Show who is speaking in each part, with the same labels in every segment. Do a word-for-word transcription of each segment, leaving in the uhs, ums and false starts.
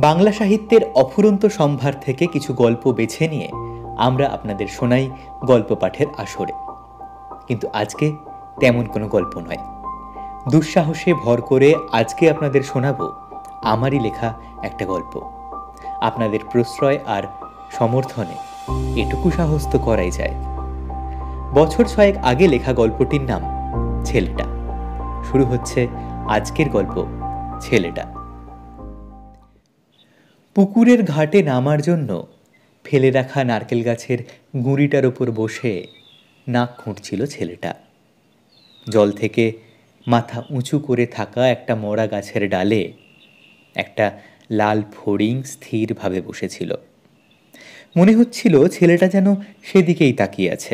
Speaker 1: বাংলা সাহিত্যের অফুরন্ত সম্ভার থেকে কিছু গল্প বেছে নিয়ে আমরা আপনাদের শোনাই গল্প পাঠের আসরে। কিন্তু আজকে তেমন কোনো গল্প নয়। দুঃসাহসে ভর করে আজকে আপনাদের শোনাবো আমারই লেখা একটা গল্প। আপনাদের প্রশ্রয় আর সমর্থনে এটুকু সাহস তো করাই যায়। বছর ছয়েক আগে লেখা গল্পটির নাম ছেলেটা। শুরু হচ্ছে আজকের গল্প ছেলেটা। পুকুরের ঘাটে নামার জন্য ফেলে রাখা নারকেল গাছের গুঁড়িটার ওপর বসে নাক খুঁটছিল ছেলেটা। জল থেকে মাথা উঁচু করে থাকা একটা মরা গাছের ডালে একটা লাল ফড়িং স্থিরভাবে বসেছিল। মনে হচ্ছিল ছেলেটা যেন সেদিকেই তাকিয়ে আছে।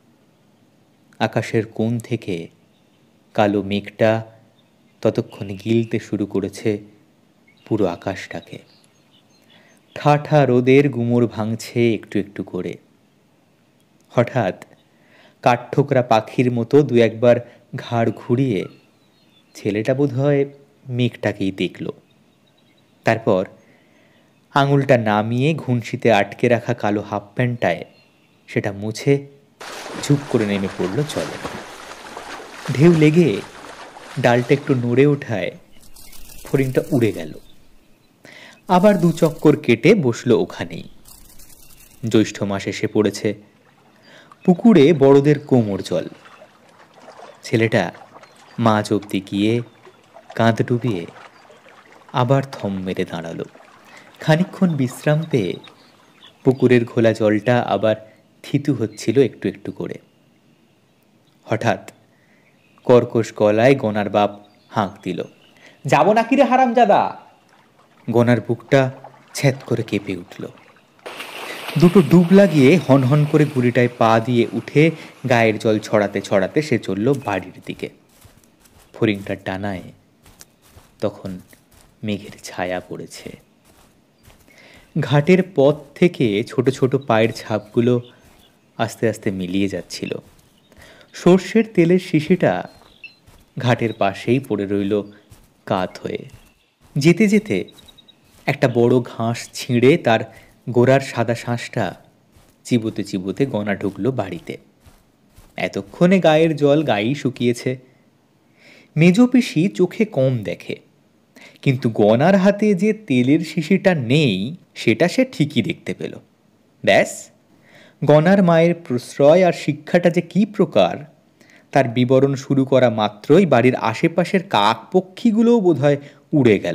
Speaker 1: আকাশের কোণ থেকে কালো মেঘটা ততক্ষণে গিলতে শুরু করেছে পুরো আকাশটাকে। ঠাঠা রোদের গুমর ভাঙছে একটু একটু করে। হঠাৎ কাঠঠোকরা পাখির মতো দু একবার ঘাড় ঘুরিয়ে ছেলেটা বোধ হয় মেঘটাকেই দেখল। তারপর আঙুলটা নামিয়ে ঘুনশিতে আটকে রাখা কালো হাফ প্যান্টটায় সেটা মুছে ঝুপ করে নেমে পড়ল জলে। ঢেউ লেগে ডালটা একটু নড়ে ওঠায় ফড়িংটা উড়ে গেল। আবার দু চক্কর কেটে বসলো ওখানেই। জ্যৈষ্ঠ মাস এসে পড়েছে। পুকুরে বড়দের কোমর জল। ছেলেটা মাঝ অব্দি গিয়ে কাঁধ ডুবিয়ে আবার থম মেরে দাঁড়ালো। খানিকক্ষণ বিশ্রাম পেয়ে পুকুরের ঘোলা জলটা আবার থিতু হচ্ছিল একটু একটু করে। হঠাৎ কর্কশ গলায় গনার বাপ হাঁক দিল, যাব নাকি রে হারামজাদা? গনার বুকটা ছ্যাঁত করে কেঁপে উঠল। দুটো ডুব লাগিয়ে হন হন করে গুড়িটায় পা দিয়ে উঠে গায়ের জল ছড়াতে ছড়াতে সে চলল বাড়ির দিকে। ফড়িংটার ডানায় তখন মেঘের ছায়া পড়েছে। ঘাটের পথ থেকে ছোট ছোট পায়ের ছাপগুলো আস্তে আস্তে মিলিয়ে যাচ্ছিল। সর্ষের তেলের শিশিটা ঘাটের পাশেই পড়ে রইল কাত হয়ে। যেতে যেতে একটা বড় ঘাস ছিঁড়ে তার গোড়ার সাদা শাঁসটা চিবোতে চিবোতে গনা ঢুকলো বাড়িতে। এতক্ষণে গায়ের জল গায়েই শুকিয়েছে। মেজ পিসি চোখে কম দেখে, কিন্তু গনার হাতে যে তেলের শিশিটা নেই সেটা সে ঠিকই দেখতে পেল। ব্যাস, গনার মায়ের প্রশ্রয় আর শিক্ষাটা যে কি প্রকার তার বিবরণ শুরু করা মাত্রই বাড়ির আশেপাশের কাক পক্ষীগুলোও বোধহয় উড়ে গেল।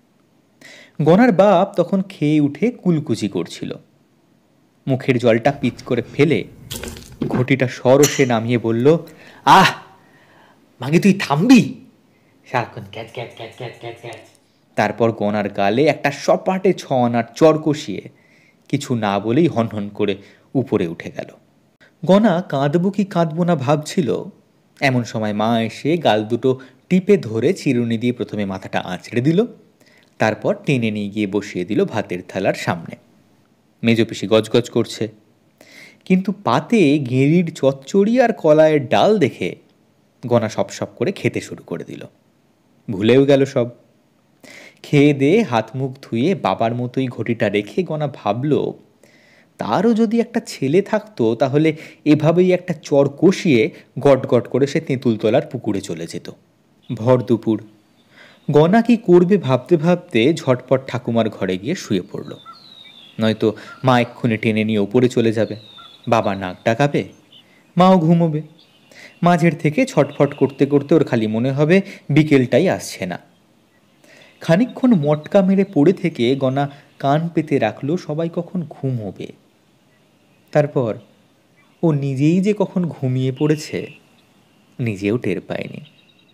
Speaker 1: গনার বাপ তখন খেয়ে উঠে কুলকুচি করছিল। মুখের জলটা পিচ করে ফেলে ঘটিটা সরসে নামিয়ে বলল, আহ মাগে তুই থামবি সারাক্ষণ ক্যাচ ক্যাচ ক্যাচ ক্যাচ ক্যাচ ক্যাচ। তারপর গনার গালে একটা সপাটে ছ আনার চর কষিয়ে কিছু না বলেই হনহন করে উপরে উঠে গেল। গনা কাঁদবো কি কাঁদবো না ভাবছিল, এমন সময় মা এসে গাল দুটো টিপে ধরে চিরুনি দিয়ে প্রথমে মাথাটা আঁচড়ে দিল, তারপর টেনে নিয়ে গিয়ে বসিয়ে দিল ভাতের থালার সামনে। মেজ পিসি গজগজ করছে, কিন্তু পাতে গেঁড়ির চচ্চড়ি আর কলাইয়ের ডাল দেখে গনা সপ সপ করে খেতে শুরু করে দিল। ভুলেও গেল সব। খেয়ে দিয়ে হাত মুখ ধুয়ে বাবার মতোই ঘটিটা রেখে গনা ভাবল, তারও যদি একটা ছেলে থাকতো তাহলে এভাবেই একটা চর কষিয়ে গট গট করে সে তেঁতুলতলার পুকুরে চলে যেত। ভর দুপুর। গনা কি করবে ভাবতে ভাবতে ঝটপট ঠাকুমার ঘরে গিয়ে শুয়ে পড়ল। নয়তো মা এক্ষুনি টেনে নিয়ে ওপরে চলে যাবে, বাবা নাক ডাকাবে, মাও ঘুমোবে। মাঝের থেকে ছটফট করতে করতে ওর খালি মনে হবে বিকেলটাই আসছে না। খানিকক্ষণ মটকা মেরে পড়ে থেকে গনা কান পেতে রাখলো সবাই কখন ঘুমোবে। তারপর ও নিজেই যে কখন ঘুমিয়ে পড়েছে নিজেও টের পায়নি।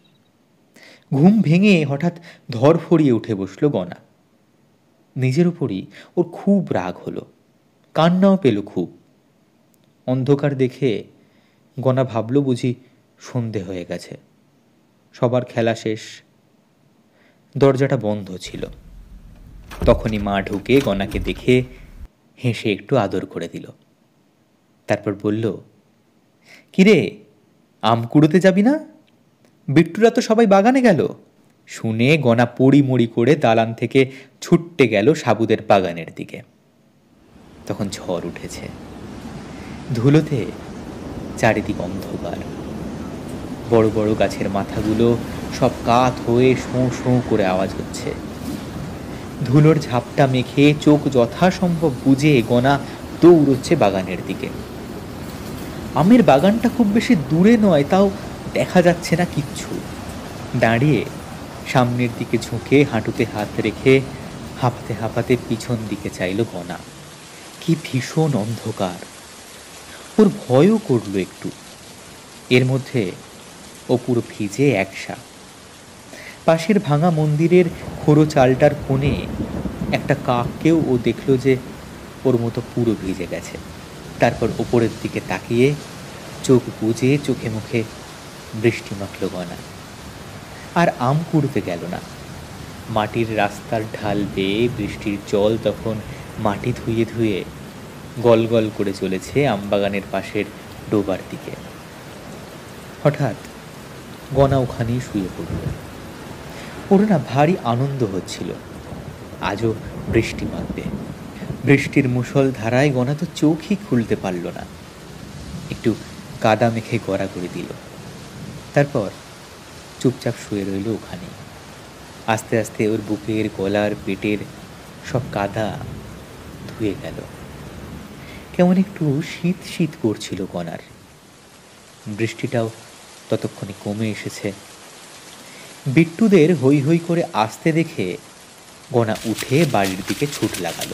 Speaker 1: ঘুম ভেঙে হঠাৎ ধরফড়িয়ে উঠে বসল গনা। নিজের উপরই ওর খুব রাগ হলো, কান্নাও পেল খুব। অন্ধকার দেখে গনা ভাবল বুঝি সন্ধে হয়ে গেছে, সবার খেলা শেষ। দরজাটা বন্ধ ছিল। তখনই মা ঢুকে গনাকে দেখে হেসে একটু আদর করে দিল। তারপর বলল, কিরে আম কুড়োতে যাবি না? বিট্টুরা তো সবাই বাগানে গেল, শুনে গনা পড়ি মড়ি করে দালান থেকে ছুট্টে গেল সাবুদের বাগানের দিকে। তখন ঝড় উঠেছে, ধুলোতে চারিদিক অন্ধকার। বড় বড় গাছের মাথাগুলো সব কাত হয়ে শোঁ শোঁ করে আওয়াজ হচ্ছে। ধুলোর ঝাপটা মেখে চোখ যথাসম্ভব বুজে গনা দৌড়চ্ছে বাগানের দিকে। আমের বাগানটা খুব বেশি দূরে নয়, তাও দেখা যাচ্ছে না কিচ্ছু। দাঁড়িয়ে সামনের দিকে ঝুঁকে হাঁটুতে হাত রেখে হাঁপাতে হাঁপাতে পিছন দিকে চাইল গনা। কি ভীষণ অন্ধকার! ওর ভয়ও করল একটু। এর মধ্যে ও পুরো ভিজে একসা। পাশের ভাঙা মন্দিরের খোড়ো চালটার কোণে একটা কাককেও ও দেখল যে ওর মতো পুরো ভিজে গেছে। তারপর ওপরের দিকে তাকিয়ে চোখ বুজে চোখে মুখে বৃষ্টি মাখল গনা। আর আম কুড়তে গেল না। মাটির রাস্তার ঢাল বেয়ে বৃষ্টির জল তখন মাটি ধুয়ে ধুয়ে গল গল করে চলেছে আমবাগানের পাশের ডোবার দিকে। হঠাৎ গনা ওখানেই শুয়ে পড়ল। ওর না ভারী আনন্দ হচ্ছিল, আজও বৃষ্টি মাখবে। বৃষ্টির মুষল ধারায় গনা তো চোখই খুলতে পারল না। একটু কাদা মেখে গড়া করে দিল, তারপর চুপচাপ শুয়ে রইল ওখানে। আস্তে আস্তে ওর বুকের গলার পেটের সব কাদা ধুয়ে গেল। কেমন একটু শীত শীত করছিল গনার। বৃষ্টিটাও ততক্ষণে কমে এসেছে। বিট্টুদের হই হই করে আসতে দেখে গনা উঠে বাড়ির দিকে ছুট লাগালো।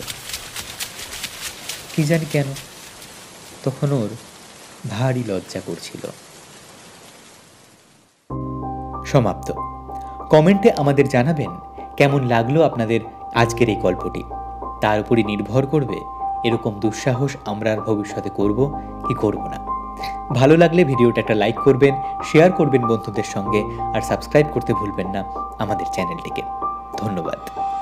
Speaker 1: কি জানি কেন তখন ওর ভারী লজ্জা করছিল। সমাপ্ত। কমেন্টে আমাদের জানাবেন কেমন লাগলো আপনাদের আজকের এই গল্পটি। তার উপরই নির্ভর করবে এরকম দুঃসাহস আমরা আর ভবিষ্যতে করব কি করব না। ভালো লাগলে ভিডিওটা একটা লাইক করবেন, শেয়ার করবেন বন্ধুদের সঙ্গে, আর সাবস্ক্রাইব করতে ভুলবেন না আমাদের চ্যানেলটিকে। ধন্যবাদ।